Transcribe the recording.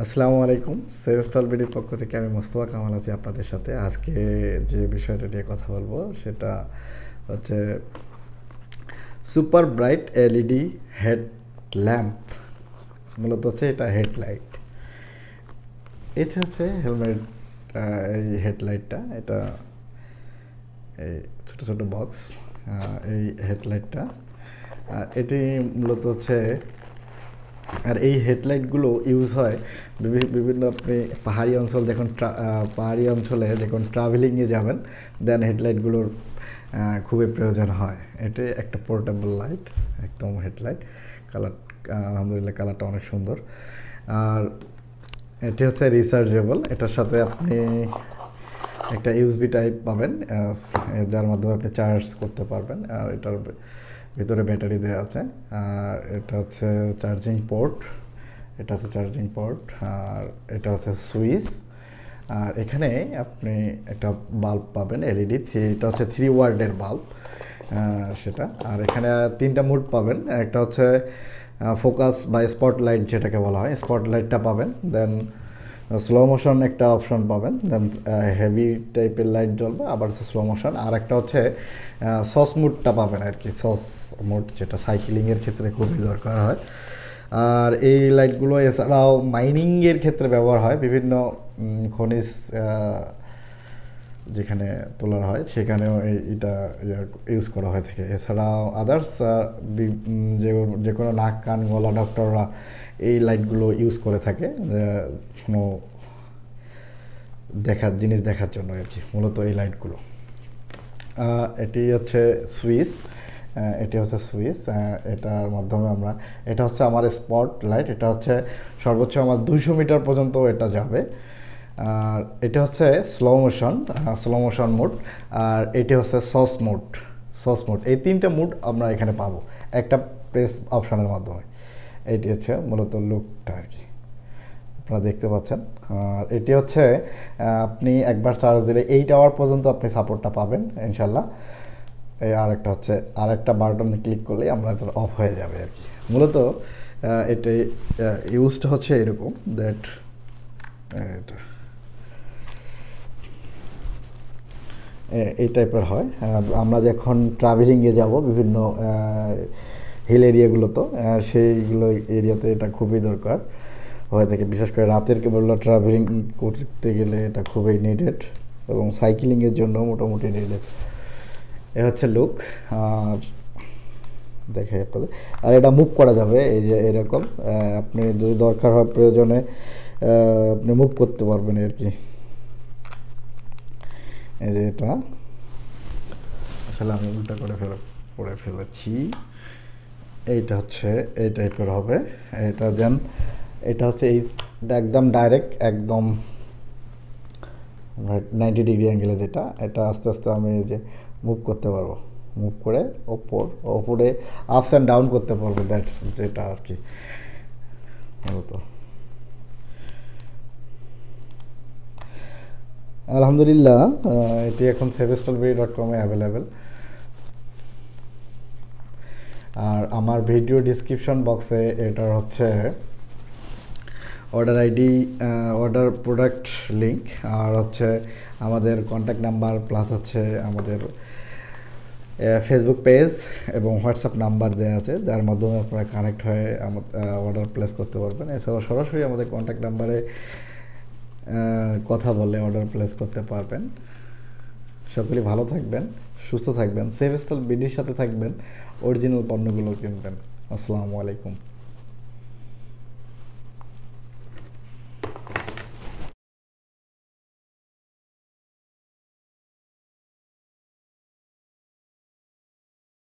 আসসালামু আলাইকুম। সেভেস্টল বিডির পক্ষ থেকে আমি মোস্তফা কামাল আছি আপনাদের সাথে। আজকে যে বিষয়টা নিয়ে কথা বলবো সেটা হচ্ছে super bright LED head lamp. মূলত হচ্ছে এটা হেডলাইট। এটা হচ্ছে হেলমেট, এই হেডলাইটটা, এটা এই ছোটো ছোটো বক্স, এই হেডলাইটটা। আর এটি মূলত হচ্ছে, আর এই হেডলাইটগুলো ইউজ হয় বিভিন্ন আপনি পাহাড়ি অঞ্চল পাহাড়ি অঞ্চলে যখন ট্রাভেলিংয়ে যাবেন, দেন হেডলাইটগুলোর খুবই প্রয়োজন হয়। এটি একটা পোর্টেবল লাইট, একদম হেডলাইট। কালার আলহামদুলিল্লাহ কালারটা অনেক সুন্দর। আর এটি হচ্ছে রিচার্জেবল। এটার সাথে আপনি একটা ইউএসবি টাইপ পাবেন, যার মাধ্যমে আপনি চার্জ করতে পারবেন। আর এটার ভিতরে ব্যাটারি দেওয়া আছে। আর এটা হচ্ছে চার্জিং পোর্ট, আর এটা হচ্ছে সুইচ। আর এখানে আপনি একটা বাল্ব পাবেন এলইডি, এটা হচ্ছে 3 ওয়াটের বাল্ব সেটা। আর এখানে 3টা মোড পাবেন। একটা হচ্ছে ফোকাস বা স্পটলাইট, যেটাকে বলা হয়, স্পটলাইটটা পাবেন। দেন স্লো মোশন একটা অপশন পাবেন। দেন হেভি টাইপের লাইট জ্বলবে, আবার হচ্ছে স্লো মোশন। আর একটা হচ্ছে সস মুডটা পাবেন আর কি, সস মুড, যেটা সাইক্লিংয়ের ক্ষেত্রে খুবই দরকার হয়। আর এই লাইটগুলো এছাড়াও মাইনিংয়ের ক্ষেত্রে ব্যবহার হয়, বিভিন্ন খনিজ যেখানে তোলা হয় সেখানেও এটা ইউজ করা হয়ে থাকে। এছাড়াও আদার্স যে কোনো নাক কান গলা ডক্টররা এই লাইটগুলো ইউজ করে থাকে কোনো জিনিস দেখার জন্য আর কি, মূলত এই লাইটগুলো। এটি হচ্ছে সুইচ, এটার মাধ্যমে এটা হচ্ছে আমার স্পট লাইট। এটা হচ্ছে সর্বোচ্চ আমার 200 মিটার পর্যন্ত এটা যাবে। আর এটা হচ্ছে স্লো মোশন মোড। আর এটি হচ্ছে সস মোড। এই 3টে মোড আমরা এখানে পাবো একটা প্রেস অপশনের মাধ্যমে। এটি হচ্ছে মূলত লুকটা আর কি, আপনারা দেখতে পাচ্ছেন। আর এটি হচ্ছে আপনি একবার চার্জ দিলে 8 আওয়ার পর্যন্ত আপনি সাপোর্টটা পাবেন ইনশাল্লাহ। এই আরেকটা বাটন ক্লিক করলেই আমরা অফ হয়ে যাবে আর কি। মূলত এটি ইউজটা হচ্ছে এরকম, দ্যাট এটা এই টাইপের হয়। আমরা যখন ট্রাভেলিংয়ে যাব বিভিন্ন হিল এরিয়াগুলোতে, সেইগুলো এরিয়াতে এটা খুবই দরকার হয়ে থাকে, বিশেষ করে রাতের কেবল ট্রাভেলিং করতে গেলে এটা খুবই নিডেড, এবং সাইক্লিংয়ের জন্য মোটামুটি নিডেড। এ হচ্ছে লুক। আর দেখে আপনাদের, আর এটা মুভ করা যাবে, এই যে এরকম, আপনি যদি দরকার হয় প্রয়োজনে আপনি মুভ করতে পারবেন আর কি। এই যে এটা আসলে আমি উল্টা করে ফেলেছি। এইটা হচ্ছে এই টাইপের হবে। এটা হচ্ছে এটা একদম ডাইরেক্ট, একদম 90 ডিগ্রি অ্যাঙ্গেলে, যেটা এটা আস্তে আস্তে আমি এই যে মুভ করতে পারবো, মুভ করে ওপরে আপস অ্যান্ড ডাউন করতে পারবো, দ্যাটস যেটা আর কি মূলত। আলহামদুলিল্লাহ এটি এখন safeenvironmentbd.com অ্যাভেলেবেল। আর আমার ভিডিও ডিসক্রিপশন বক্সে এটার হচ্ছে order ID, order product link, আর হচ্ছে আমাদের কন্ট্যাক্ট নাম্বার, প্লাস হচ্ছে আমাদের ফেসবুক পেজ এবং হোয়াটসঅ্যাপ নাম্বার দেওয়া আছে, যার মাধ্যমে আপনারা কানেক্ট হয়ে অর্ডার প্লেস করতে পারবেন। এছাড়াও সরাসরি আমাদের কন্ট্যাক্ট নাম্বারে কথা বলে অর্ডার প্লেস করতে পারবেন। সকলেই ভালো থাকবেন, সুস্থ থাকবেন, সেভেস্টল বিডির সাথে থাকবেন, অরিজিনাল পণ্যগুলো কিনবেন। আসসালামু আলাইকুম।